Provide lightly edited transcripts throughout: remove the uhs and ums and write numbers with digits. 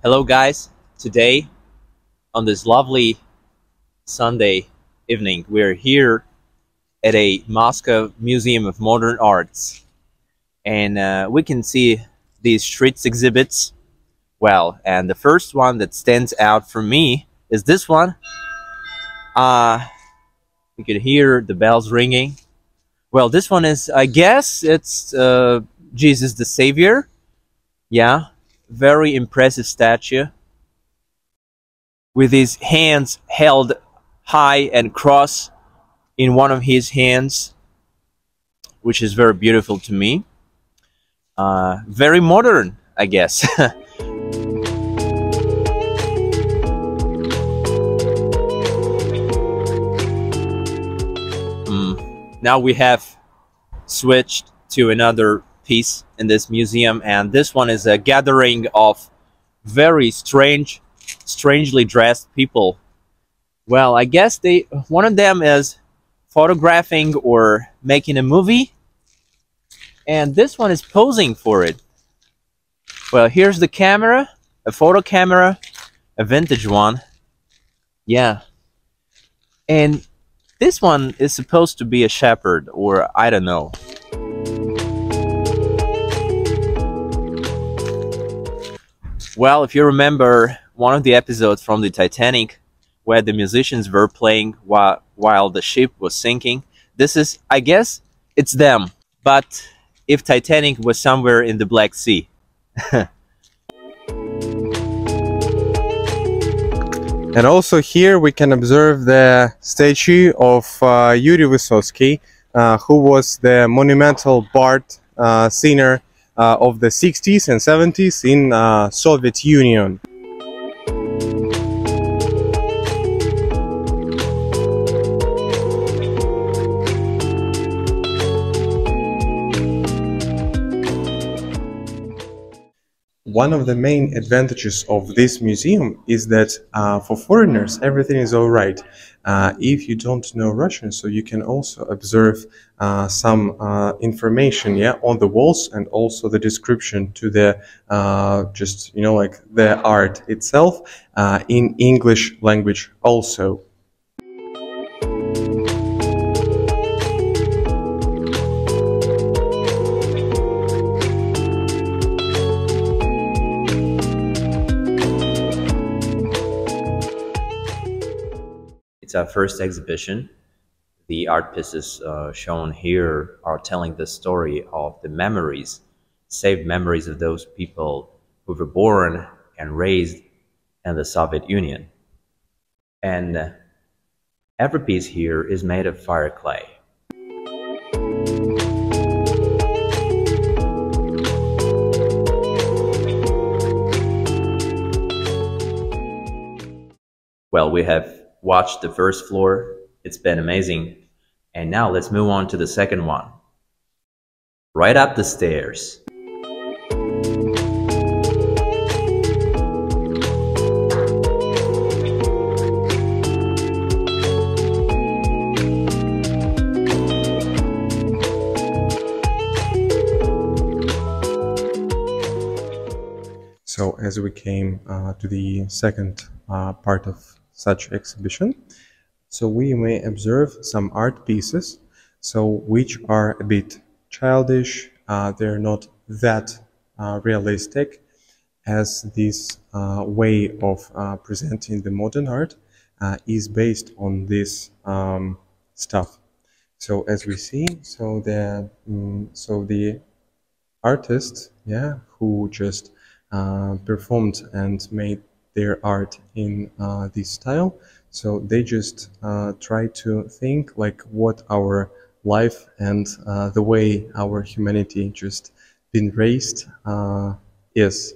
Hello, guys. Today, on this lovely Sunday evening, we're here at a Moscow Museum of Modern Arts, and we can see these streets exhibits. Well, and the first one that stands out for me is this one. You could hear the bells ringing. Well, this one is, I guess, it's Jesus the Savior. Yeah, very impressive statue with his hands held high and cross in one of his hands, which is very beautiful to me. Very modern, I guess. Now we have switched to another piece in this museum, and this one is a gathering of very strangely dressed people. Well, I guess one of them is photographing or making a movie, and this one is posing for it. Well, here's the camera, a photo camera, a vintage one. Yeah. And this one is supposed to be a shepherd, or I don't know. Well, if you remember one of the episodes from the Titanic where the musicians were playing while the ship was sinking, this is, I guess, it's them. But if Titanic was somewhere in the Black Sea. And also here we can observe the statue of Yuri Vysotsky, who was the monumental bard singer of the 60s and 70s in Soviet Union. One of the main advantages of this museum is that for foreigners everything is all right. If you don't know Russian, so you can also observe some information, yeah, on the walls, and also the description to the just, you know, like the art itself in English language also. It's our first exhibition. The art pieces shown here are telling the story of the memories, saved memories of those people who were born and raised in the Soviet Union. And every piece here is made of fire clay. Well, we have watched the first floor. It's been amazing. And now let's move on to the second one. Right up the stairs. So as we came to the second part of such exhibition, so we may observe some art pieces, so which are a bit childish. They're not that realistic, as this way of presenting the modern art is based on this stuff. So as we see, so the artist, yeah, who just performed and made their art in this style, so they just try to think like what our life and the way our humanity just been raised is.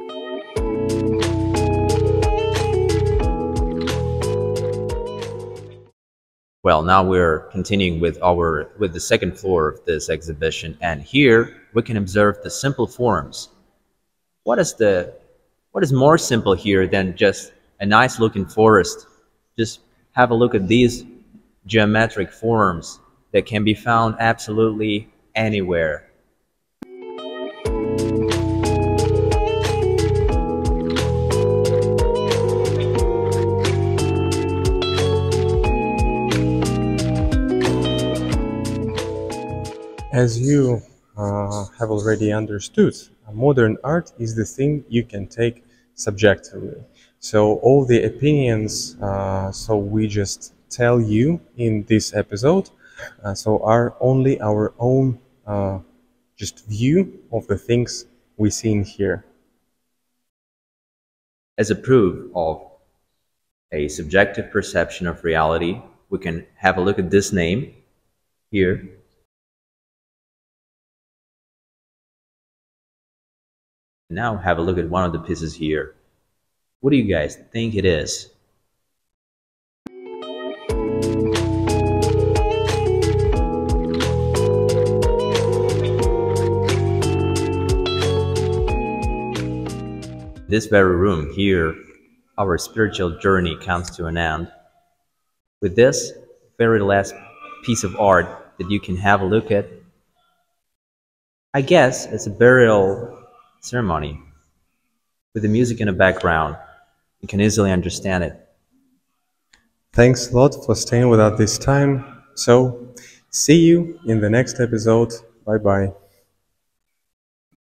Well, now we're continuing with the second floor of this exhibition, and here we can observe the simple forms. What is more simple here than just a nice looking forest? Just have a look at these geometric forms that can be found absolutely anywhere. As you have already understood, modern art is the thing you can take subjectively. So all the opinions, so we just tell you in this episode, so are only our own just view of the things we see in here. As a proof of a subjective perception of reality, we can have a look at this name here. Now have a look at one of the pieces here. What do you guys think it is? This very room here, our spiritual journey comes to an end. With this very last piece of art that you can have a look at, I guess it's a burial ceremony. With the music in the background, you can easily understand it. Thanks a lot for staying with us this time. So, see you in the next episode. Bye bye.